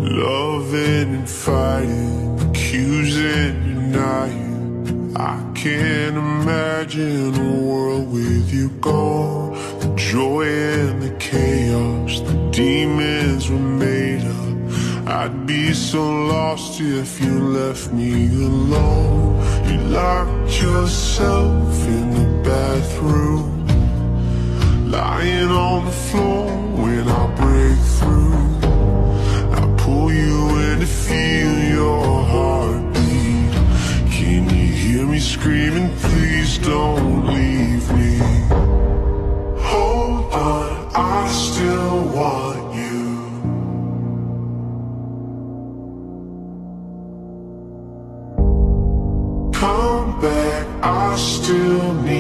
Loving and fighting, accusing, denying. I can't imagine a world with you gone. The joy and the chaos, the demons were made up. I'd be so lost if you left me alone. You locked yourself in the bathroom, lying on the floor when I break through. Pull you in to feel your heartbeat. Can you hear me screaming, please don't leave me? Hold on, I still want you. Come back, I still need